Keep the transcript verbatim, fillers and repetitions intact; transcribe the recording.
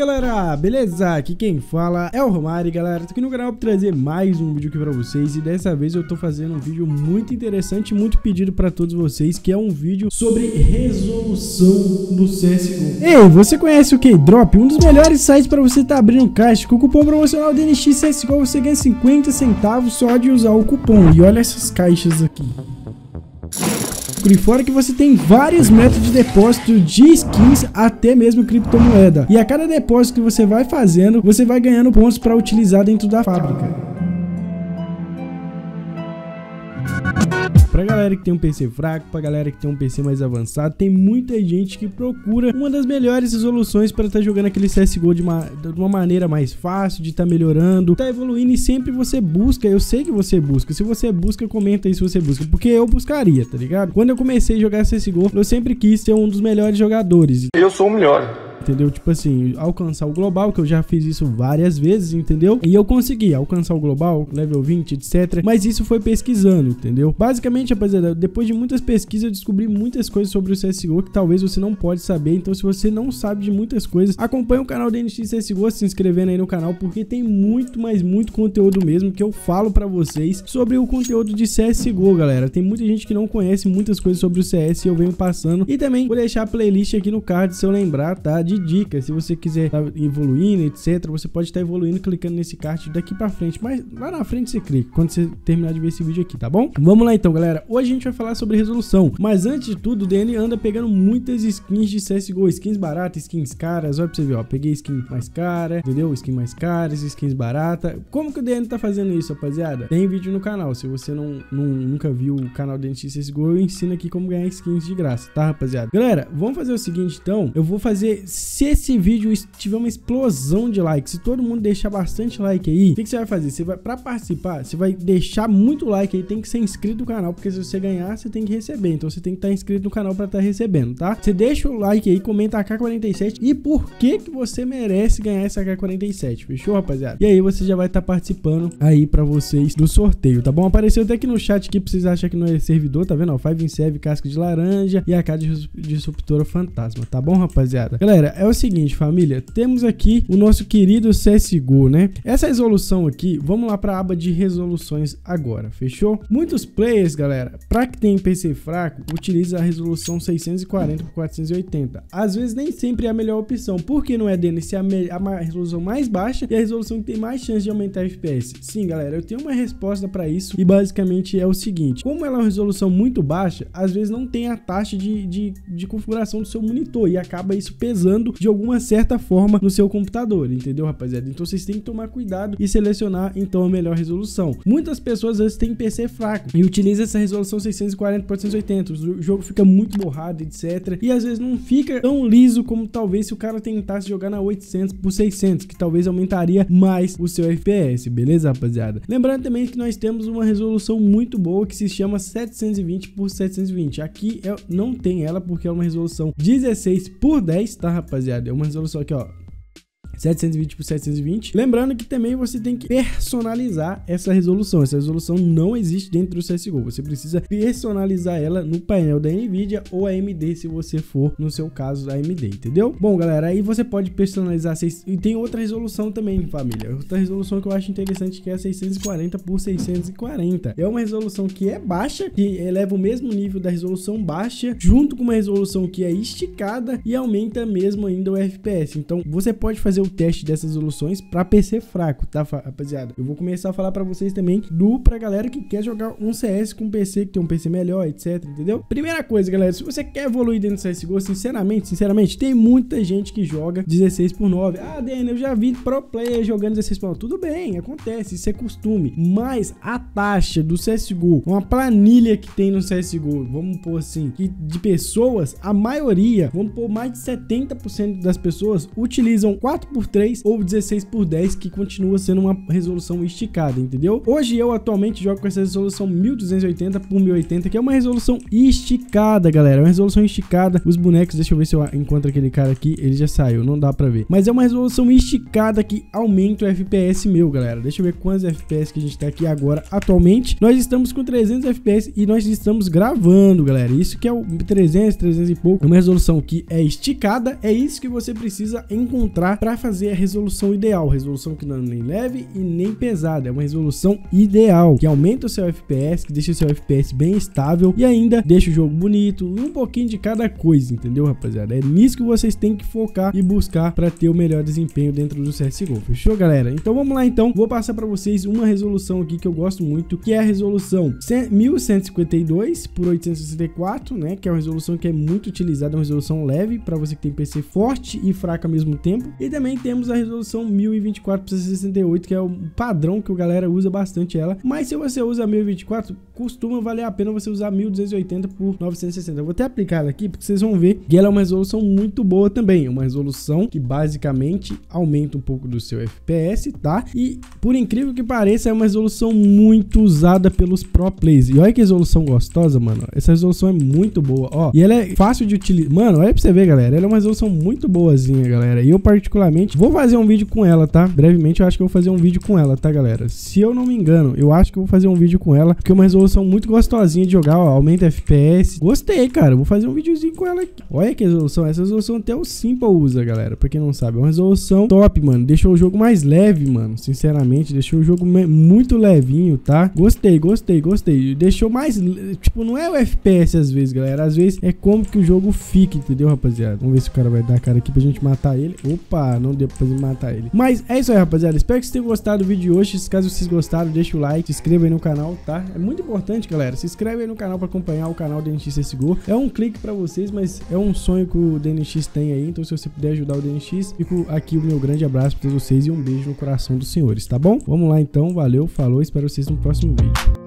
galera, beleza? Aqui quem fala é o Romário, galera. Tô aqui no canal pra trazer mais um vídeo aqui pra vocês. E dessa vez eu tô fazendo um vídeo muito interessante, muito pedido pra todos vocês, que é um vídeo sobre resolução no C S G O. Ei, você conhece o Keydrop? Um dos melhores sites pra você tá abrindo caixa. Com o cupom promocional D N X C S G O você ganha cinquenta centavos só de usar o cupom. E olha essas caixas aqui. Por fora que você tem vários métodos de depósito de skins, até mesmo criptomoeda. E a cada depósito que você vai fazendo, você vai ganhando pontos para utilizar dentro da fábrica. Pra galera que tem um P C fraco, pra galera que tem um P C mais avançado, tem muita gente que procura uma das melhores resoluções para estar tá jogando aquele C S G O de uma, de uma maneira mais fácil, de estar tá melhorando, tá evoluindo, e sempre você busca. Eu sei que você busca. Se você busca, comenta aí se você busca, porque eu buscaria, tá ligado? Quando eu comecei a jogar C S G O, eu sempre quis ser um dos melhores jogadores. Eu sou o melhor. Entendeu? Tipo assim, alcançar o global, que eu já fiz isso várias vezes, entendeu? E eu consegui alcançar o global, level vinte, etcétera. Mas isso foi pesquisando, entendeu? Basicamente, rapaziada, depois de muitas pesquisas, eu descobri muitas coisas sobre o C S G O que talvez você não pode saber. Então, se você não sabe de muitas coisas, acompanha o canal D N X C S G O, se inscrevendo aí no canal, porque tem muito, mas muito conteúdo mesmo que eu falo pra vocês sobre o conteúdo de C S G O, galera. Tem muita gente que não conhece muitas coisas sobre o C S e eu venho passando. E também vou deixar a playlist aqui no card, se eu lembrar, tá? De dicas, se você quiser estar tá evoluindo, etcétera, você pode estar tá evoluindo clicando nesse card daqui pra frente, mas lá na frente você clica quando você terminar de ver esse vídeo aqui, tá bom? Vamos lá então, galera. Hoje a gente vai falar sobre resolução, mas antes de tudo, o D N anda pegando muitas skins de C S G O, skins baratas, skins caras. Olha pra você ver, ó, peguei skin mais cara, entendeu? Skin mais cara, skins barata. Como que o D N tá fazendo isso, rapaziada? Tem vídeo no canal. Se você não, não nunca viu o canal D N X C S G O, eu ensino aqui como ganhar skins de graça, tá, rapaziada? Galera, vamos fazer o seguinte então. Eu vou fazer, se esse vídeo tiver uma explosão de likes, se todo mundo deixar bastante like aí, o que, que você vai fazer? Você vai, pra participar, você vai deixar muito like aí, tem que ser inscrito no canal, porque se você ganhar, você tem que receber. Então você tem que estar inscrito no canal pra estar recebendo, tá? Você deixa o like aí, comenta A K quarenta e sete e por que que você merece ganhar essa A K quarenta e sete, fechou, rapaziada? E aí você já vai estar participando aí pra vocês do sorteio, tá bom? Apareceu até aqui no chat aqui pra vocês acharem que não é servidor, tá vendo? Ó, five in seven, casca de laranja e a K de disruptora fantasma, tá bom, rapaziada? Galera, é o seguinte, família, temos aqui o nosso querido C S G O, né? Essa resolução aqui, vamos lá para a aba de resoluções agora, fechou? Muitos players, galera, para que tem P C fraco, utiliza a resolução seiscentos e quarenta por quatrocentos e oitenta. Às vezes nem sempre é a melhor opção, porque não é D N C a, a resolução mais baixa e a resolução que tem mais chance de aumentar F P S. Sim, galera, eu tenho uma resposta para isso e basicamente é o seguinte: como ela é uma resolução muito baixa, às vezes não tem a taxa de, de, de configuração do seu monitor e acaba isso pesando de alguma certa forma no seu computador, entendeu, rapaziada? Então vocês têm que tomar cuidado e selecionar então a melhor resolução. Muitas pessoas às vezes têm P C fraco e utilizam essa resolução seiscentos e quarenta por quatrocentos e oitenta, o jogo fica muito borrado, etcétera, e às vezes não fica tão liso como talvez se o cara tentasse jogar na oitocentos por seiscentos, que talvez aumentaria mais o seu F P S, beleza, rapaziada? Lembrando também que nós temos uma resolução muito boa que se chama setecentos e vinte por setecentos e vinte. Aqui eu não tem ela porque é uma resolução dezesseis por dez, tá, rapaziada? É uma resolução aqui, ó, setecentos e vinte por setecentos e vinte. Lembrando que também você tem que personalizar essa resolução. Essa resolução não existe dentro do C S G O. Você precisa personalizar ela no painel da Nvidia ou A M D, se você for, no seu caso, da A M D, entendeu? Bom, galera, aí você pode personalizar. E tem outra resolução também, família. Outra resolução que eu acho interessante, que é a seiscentos e quarenta por seiscentos e quarenta. É uma resolução que é baixa, que eleva o mesmo nível da resolução baixa, junto com uma resolução que é esticada e aumenta mesmo ainda o F P S. Então, você pode fazer o teste dessas resoluções para P C fraco, tá, rapaziada? Eu vou começar a falar para vocês também do pra galera que quer jogar um C S com P C, que tem um P C melhor, etc, entendeu? Primeira coisa, galera, se você quer evoluir dentro do C S G O, sinceramente, sinceramente, tem muita gente que joga dezesseis por nove. Ah, Daniel, eu já vi pro player jogando dezesseis por nove. Tudo bem, acontece, isso é costume. Mas a taxa do C S G O, uma planilha que tem no C S G O, vamos pôr assim, que de pessoas, a maioria, vamos pôr mais de setenta por cento das pessoas utilizam quatro por três ou dezesseis por dez, que continua sendo uma resolução esticada, entendeu? Hoje eu atualmente jogo com essa resolução mil duzentos e oitenta por mil e oitenta, que é uma resolução esticada, galera. É uma resolução esticada. Os bonecos, deixa eu ver se eu encontro aquele cara aqui. Ele já saiu, não dá pra ver. Mas é uma resolução esticada que aumenta o F P S meu, galera. Deixa eu ver quantos F P S que a gente tá aqui agora. Atualmente, nós estamos com trezentos F P S e nós estamos gravando, galera. Isso que é o trezentos, trezentos e pouco. É uma resolução que é esticada. É isso que você precisa encontrar pra fazer a resolução ideal, resolução que não é nem leve e nem pesada, é uma resolução ideal, que aumenta o seu F P S, que deixa o seu F P S bem estável e ainda deixa o jogo bonito, um pouquinho de cada coisa, entendeu, rapaziada? É nisso que vocês têm que focar e buscar para ter o melhor desempenho dentro do C S G O, fechou, galera? Então vamos lá, então, vou passar para vocês uma resolução aqui que eu gosto muito, que é a resolução mil cento e cinquenta e dois por oitocentos e sessenta e quatro, né, que é uma resolução que é muito utilizada, uma resolução leve para você que tem P C forte e fraco ao mesmo tempo. E também temos a resolução mil e vinte e quatro por sessenta e oito, que é o padrão que o galera usa bastante ela, mas se você usa mil e vinte e quatro, costuma valer a pena você usar mil duzentos e oitenta por novecentos e sessenta. Eu vou até aplicar ela aqui porque vocês vão ver que ela é uma resolução muito boa também, uma resolução que basicamente aumenta um pouco do seu F P S, tá? E por incrível que pareça, é uma resolução muito usada pelos pro players. E olha que resolução gostosa, mano. Essa resolução é muito boa, ó. E ela é fácil de utilizar. Mano, olha pra você ver, galera. Ela é uma resolução muito boazinha, galera. E eu particularmente vou fazer um vídeo com ela, tá? Brevemente eu acho que eu vou fazer um vídeo com ela, tá, galera? Se eu não me engano, eu acho que eu vou fazer um vídeo com ela, porque é uma resolução muito gostosinha de jogar, ó. Aumenta F P S. Gostei, cara. Vou fazer um videozinho com ela aqui. Olha que resolução. Essa resolução até o Simple usa, galera. Pra quem não sabe, é uma resolução top, mano. Deixou o jogo mais leve, mano. Sinceramente, deixou o jogo muito levinho, tá? Gostei, gostei, gostei. Deixou mais... Tipo, não é o F P S às vezes, galera. Às vezes é como que o jogo fica, entendeu, rapaziada? Vamos ver se o cara vai dar a cara aqui pra gente matar ele. Opa, não deu pra fazer matar ele. Mas é isso aí, rapaziada. Espero que vocês tenham gostado do vídeo de hoje. Caso vocês gostaram, deixa o like, se inscreva aí no canal, tá? É muito importante, galera. Se inscreve aí no canal pra acompanhar o canal do D N X C S G O. É um clique pra vocês, mas é um sonho que o D N X tem aí. Então, se você puder ajudar o D N X, fico aqui o meu grande abraço pra vocês e um beijo no coração dos senhores, tá bom? Vamos lá, então. Valeu, falou. Espero vocês no próximo vídeo.